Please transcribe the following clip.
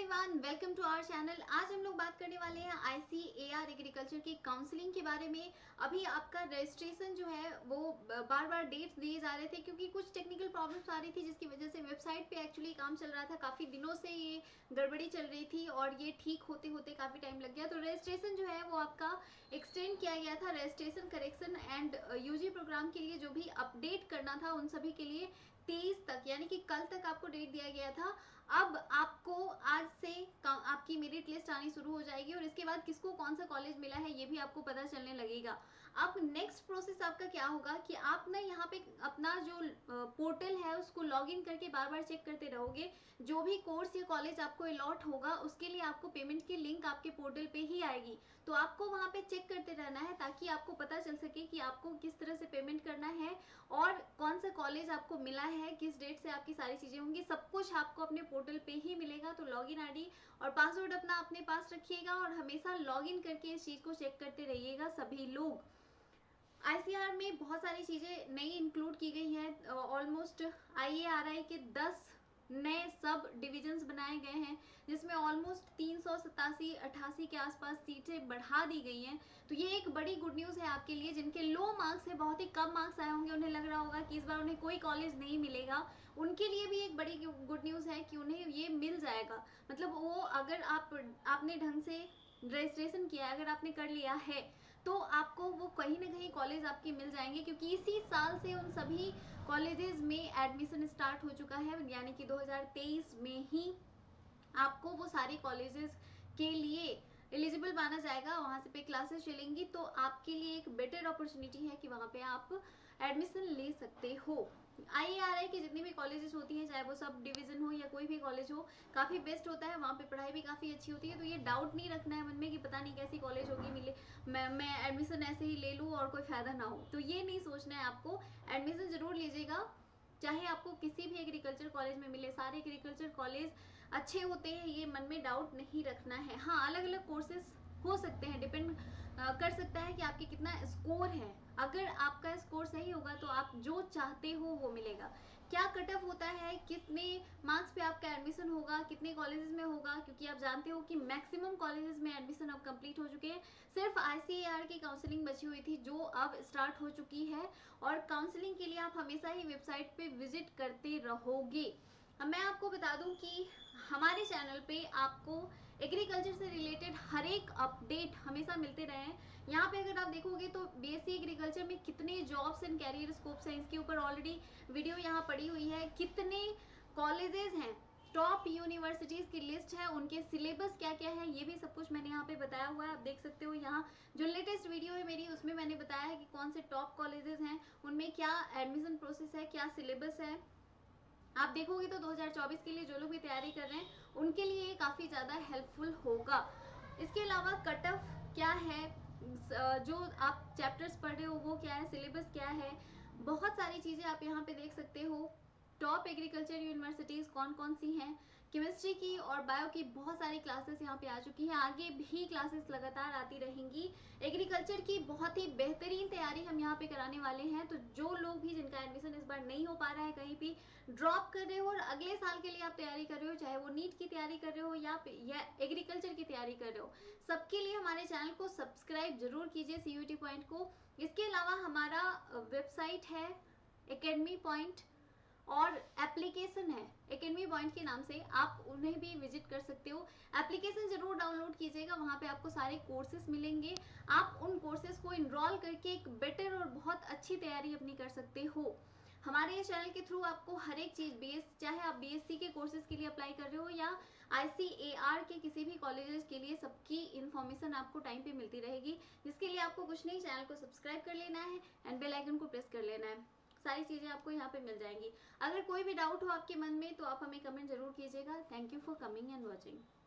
Everyone, welcome to our channel. आज हम लोग बात करने वाले हैं ICAR एग्रीकल्चर की काउंसलिंग के बारे में। अभी आपका रजिस्ट्रेशन जो है वो बार बार डेट्स दिए जा रहे थे क्योंकि कुछ टेक्निकल प्रॉब्लम्स आ रही थी, जिसकी वजह से वेबसाइट पे एक्चुअली काम चल रहा था। काफ़ी दिनों से ये गड़बड़ी चल रही थी और ये ठीक होते होते काफ़ी टाइम लग गया। तो रजिस्ट्रेशन जो है वो आपका एक्सटेंड किया गया था। Registration, correction and UG program के लिए जो भी अपडेट करना था उन सभी के लिए 23 तक यानी कि कल तक आपको डेट दिया गया था। अब आपको आज से आपकी मेरिट लिस्ट आनी शुरू हो जाएगी और इसके बाद किसको कौन सा कॉलेज मिला है ये भी आपको पता चलने लगेगा। अब नेक्स्ट प्रोसेस आपका क्या होगा कि आप ना यहाँ पे अपना जो पोर्टल है उसको लॉगिन करके बार बार चेक करते रहोगे। जो भी कोर्स या कॉलेज आपको अलॉट होगा उसके लिए आपको पेमेंट की लिंक आपके पोर्टल पे ही आएगी। तो आपको वहाँ पे चेक करते रहना है ताकि आपको पता चल सके कि आपको किस तरह से पेमेंट करना है और कौन सा कॉलेज आपको मिला है, किस डेट से आपकी सारी चीजें होंगी। सब कुछ आपको अपने पोर्टल पे ही मिलेगा। तो लॉगिन आईडी और पासवर्ड अपना अपने पास रखिएगा और हमेशा लॉगिन करके इस चीज को चेक करते रहिएगा सभी लोग। ICAR में बहुत सारी चीजें नई इंक्लूड की गई हैं। ऑलमोस्ट IARI के 10 नए सब डिविजन्स बनाए गए हैं, जिसमें ऑलमोस्ट 387-88 के आसपास सीटें बढ़ा दी गई हैं। तो ये एक बड़ी गुड न्यूज़ है आपके लिए। जिनके लो मार्क्स है, बहुत ही कम मार्क्स आए होंगे, उन्हें लग रहा होगा कि इस बार उन्हें कोई कॉलेज नहीं मिलेगा, उनके लिए भी एक बड़ी गुड न्यूज़ है कि उन्हें ये मिल जाएगा। मतलब वो अगर आपने ढंग से रजिस्ट्रेशन किया है, अगर आपने कर लिया है तो आपको वो कहीं ना कहीं कॉलेज आपके मिल जाएंगे, क्योंकि इसी साल से उन सभी कॉलेजेस में एडमिशन स्टार्ट हो चुका है। यानी कि 2023 में ही आपको वो सारे कॉलेजेस के लिए एलिजिबल माना जाएगा, वहां से पे क्लासेस चलेंगी। तो आपके लिए एक बेटर अपॉर्चुनिटी है कि वहां पे आप एडमिशन ले सकते हो। IARI की जितनी भी कॉलेजेस होती हैं, चाहे वो सब डिवीजन हो या कोई भी कॉलेज हो, काफी बेस्ट होता है। वहाँ पे पढ़ाई भी काफी अच्छी होती है। तो ये डाउट नहीं रखना है मन में कि पता नहीं कैसी कॉलेज होगी, मिले मैं एडमिशन ऐसे ही ले लूँ और कोई फायदा ना हो। तो ये नहीं सोचना है आपको, एडमिशन जरूर लीजिएगा, चाहे आपको किसी भी एग्रीकल्चर कॉलेज में मिले। सारे एग्रीकल्चर कॉलेज अच्छे होते हैं, ये मन में डाउट नहीं रखना है। हाँ, अलग अलग कोर्सेज हो सकते हैं, डिपेंड कर सकता है कि आपके कितना स्कोर है। अगर आपका स्कोर सही होगा तो आप जो चाहते हो वो मिलेगा। क्या कट ऑफ होता है, कितने मार्क्स पे आपका एडमिशन होगा, कितने कॉलेजेस में होगा, क्योंकि आप जानते हो कि मैक्सिमम कॉलेजेस में एडमिशन अब कंप्लीट हो चुके हैं। सिर्फ ICAR की काउंसलिंग बची हुई थी जो अब स्टार्ट हो चुकी है और काउंसलिंग के लिए आप हमेशा ही वेबसाइट पे विजिट करते रहोगे। अब मैं आपको बता दूं कि हमारे चैनल पे आपको एग्रीकल्चर से रिलेटेड हर एक अपडेट हमेशा मिलते रहे हैं। यहाँ पे अगर आप देखोगे तो BSc एग्रीकल्चर में कितने जॉब्स एंड कैरियर स्कोप्स हैं, इसके ऊपर ऑलरेडी वीडियो यहाँ पड़ी हुई है। कितने कॉलेजेस हैं, टॉप यूनिवर्सिटीज की लिस्ट है, उनके सिलेबस क्या क्या है, ये भी सब कुछ मैंने यहाँ पे बताया हुआ है। आप देख सकते हो, यहाँ जो लेटेस्ट वीडियो है मेरी उसमें मैंने बताया है कि कौन से टॉप कॉलेजेस हैं, उनमें क्या एडमिशन प्रोसेस है, क्या सिलेबस है। आप देखोगे तो 2024 के लिए जो लोग भी तैयारी कर रहे हैं उनके लिए ये काफी ज्यादा हेल्पफुल होगा। इसके अलावा कट ऑफ क्या है, जो आप चैप्टर्स पढ़ रहे हो वो क्या है, सिलेबस क्या है, बहुत सारी चीजें आप यहाँ पे देख सकते हो। टॉप एग्रीकल्चर यूनिवर्सिटीज कौन कौन सी हैं, केमिस्ट्री की और बायो की बहुत सारी क्लासेस यहाँ पे आ चुकी हैं। आगे भी क्लासेस लगातार आती रहेंगी। एग्रीकल्चर की बहुत ही बेहतरीन तैयारी हम यहाँ पे कराने वाले हैं। तो जो लोग भी जिनका एडमिशन इस बार नहीं हो पा रहा है, कहीं भी ड्रॉप कर रहे हो और अगले साल के लिए आप तैयारी कर रहे हो, चाहे वो नीट की तैयारी कर रहे हो या एग्रीकल्चर की तैयारी कर रहे हो, सबके लिए हमारे चैनल को सब्सक्राइब जरूर कीजिए, CUET पॉइंट को। इसके अलावा हमारा वेबसाइट है एकेडमी पॉइंट और एप्लीकेशन है एकेडमी पॉइंट के नाम से, आप उन्हें भी विजिट कर सकते हो। एप्लीकेशन जरूर डाउनलोड कीजिएगा, वहां पे आपको सारे कोर्सेज मिलेंगे। आप उन कोर्सेज को इनरोल करके एक बेटर और बहुत अच्छी तैयारी अपनी कर सकते हो। हमारे ये चैनल के थ्रू आपको हर एक चीज चाहे आप BSc के कोर्सेज के लिए अप्लाई कर रहे हो या ICAR के किसी भी कॉलेजेस के लिए, सबकी इन्फॉर्मेशन आपको टाइम पे मिलती रहेगी। जिसके लिए आपको कुछ नहीं, चैनल को सब्सक्राइब कर लेना है एंड बेल आइकन को प्रेस कर लेना है। सारी चीजें आपको यहाँ पे मिल जाएंगी। अगर कोई भी डाउट हो आपके मन में तो आप हमें कमेंट जरूर कीजिएगा। Thank you for coming and watching.